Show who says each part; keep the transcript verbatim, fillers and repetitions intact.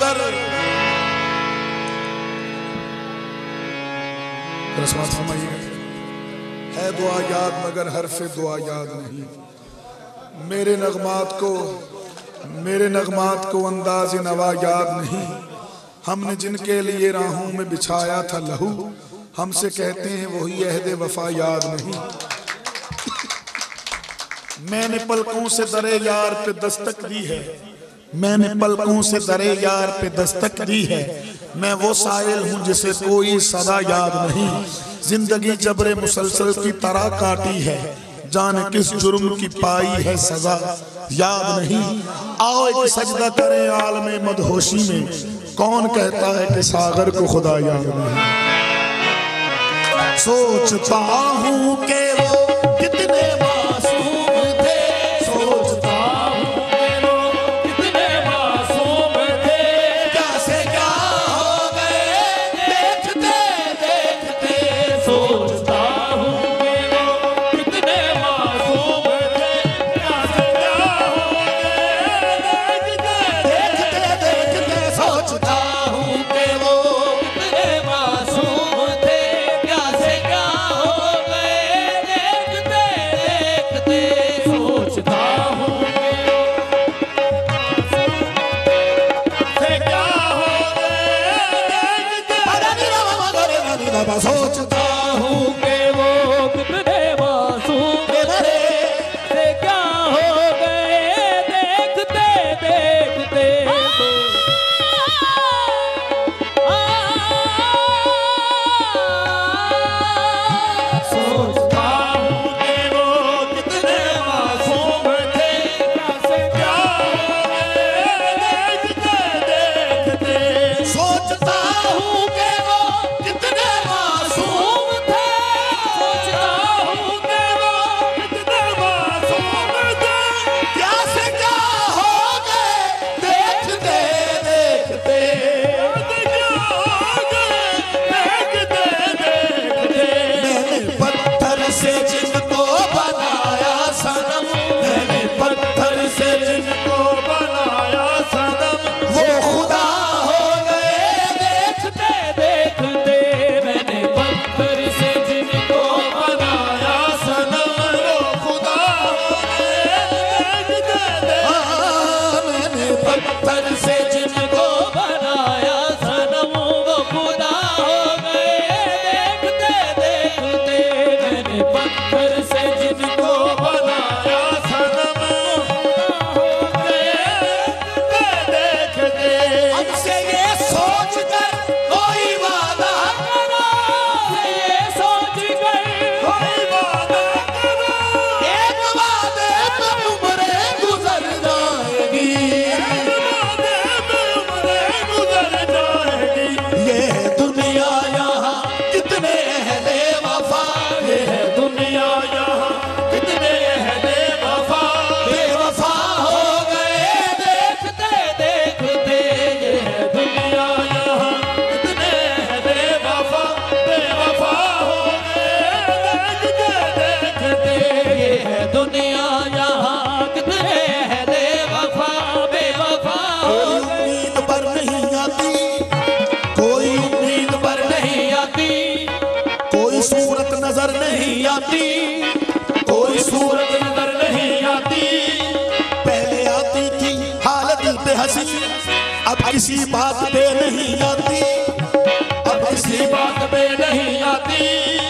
Speaker 1: मगर है दुआ याद मगर हरफ़े दुआ याद नहीं। मेरे नगमात को मेरे नगमात को अंदाज़ नवा याद नहीं। हमने जिनके लिए राहों में बिछाया था लहू, हमसे कहते हैं वही अहदे वफा याद नहीं। मैंने पलकों से दरे यार पे दस्तक दी है, मैंने पलकों से दरे यार पे दस्तक दी है। मैं वो साइल हूँ जिसे कोई सदा याद नहीं। जिंदगी जबरे मुसलसल की तरह काटी है, जाने किस जुर्म की पाई है सजा याद नहीं। आओ एक सजदा करें आलमे मदहोशी में, कौन कहता है कि सागर को खुदा याद नहीं। सोचता हूँ कि वो कितने मासूम थे, सोचता हूँ कि वो कितने मासूम थे। क्या से क्या हो गए देखते देखते, सोचता हूँ कि वो कितने मासूम थे। क्या से क्या हो गए देखते देखते देखते, सोचता हूँ कि वो कितने मासूम थे। क्या से क्या हो गए देखते देखते, सोचता हूँ कि से क्या हो गए। सोचता हूँ कि वो कितने मासूम थे, से क्या हो गए देखते देखते। सोचता हूँ कि वो कितने मासूम थे, क्या से क्या हो गए देखते देखते। सोचता हूँ कि वो कितने मासूम थे, सोचता हूँ कि वो कितने मासूम थे। क्या से क्या हो गए देखते देखते, क्या हो गए देखते देखते। मैंने पत्थर से जिनको बनाया सनम, मैंने पत्थर से जिनको बनाया सनम, वो खुदा हो गए देखते देखते। मैंने पत्थर से जिनको बनाया सनम, वो खुदा हो गए देखते देखते। मैंने पत्थर से जिनको बनाया सनम, वो खुदा हो गए देखते देखते। मैंने पत्थर से जिनको बनाया सनम, हो गए देखते देखते। हमसे ये सोच कर कोई वादा करो, ये सोच कर कोई वादा करो। एक वादे पे उम्रें गुजर जाएगी, एक वादे पे उम्रें गुजर जाएगी। ये है दुनिया यहाँ कितने अहले वफा, ये है दुनिया यहाँ कितने अहले वफा। बेवफा हो गए देखते देखते, ये है दुनिया यहाँ कितने अहले वफा। बेवफा हो गए देखते देखते, ये है दुनिया यहाँ कितने अहले वफा। बेवफा हो गए। उम्मीद पर नहीं आती, कोई उम्मीद पर नहीं आती, कोई सूरत नजर नहीं आती, कोई सूरत नजर नहीं आती। पहले आती थी हालत पे हंसी, अब किसी बात पे नहीं आती, अब किसी बात पे नहीं आती।